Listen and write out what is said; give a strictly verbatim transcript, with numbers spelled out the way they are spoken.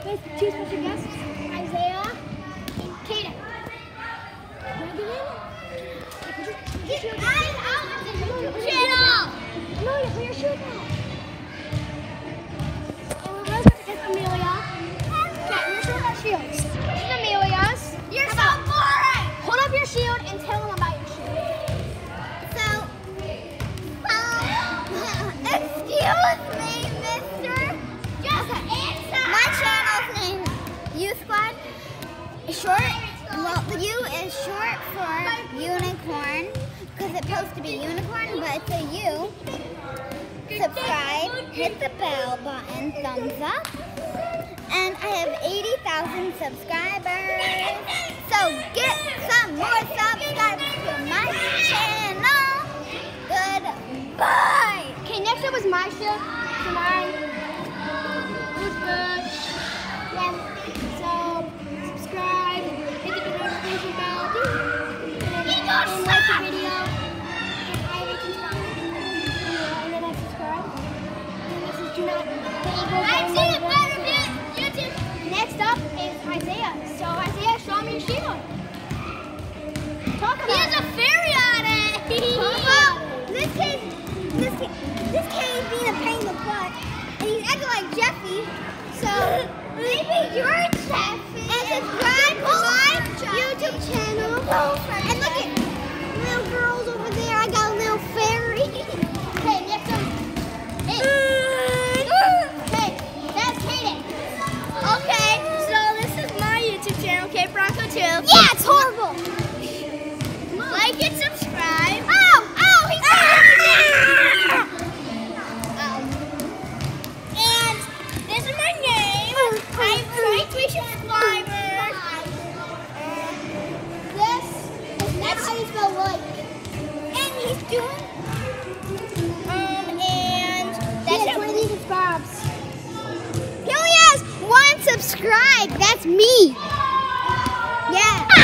with two special guests, Isaiah and Kaden. Wanna get in? Get eyes out of the channel! Amelia, put your shoes on. And we're going to get Amelia. Okay, your shoes are shields. This is Amelia's. You're so boring! Hold up your shield and tell them about your shield. So, um, excuse me, mister. Just answer. My channel's name, U Squad. Short, well, the U is short for unicorn, because it's supposed to be unicorn, but it's a U. Subscribe, hit the bell button, thumbs up, and I have eighty thousand subscribers. So get some more subscribers to my channel. Goodbye. Okay, next up is my shield. So mine was good. Yeah. So subscribe, hit the notification bell, and, and like the video. And I can subscribe. And then I subscribe. And this is do not the Eagles. I've seen it better than YouTube. Next up is Isaiah. So Isaiah, show me your shield. Talk about He has it. a fairy on it. Well, this kid, this kid, this kid is being a pain in the butt, and he's acting like Jeffy. So maybe you're Jeffy. And subscribe to my YouTube channel. And look at little girls over there. I got a little fairy. Okay, next up. Hey. Hey, that's Kaden. Okay, so this is my YouTube channel, K Bronco two. Yeah, it's horrible. Like and subscribe. Oh, oh, he's oh. And this is my name. I have twenty-three subscribers. This is not how you spell like. And he's doing. Um, and He that's has it. twenty subscribes. He only has one subscribe. That's me. Yeah.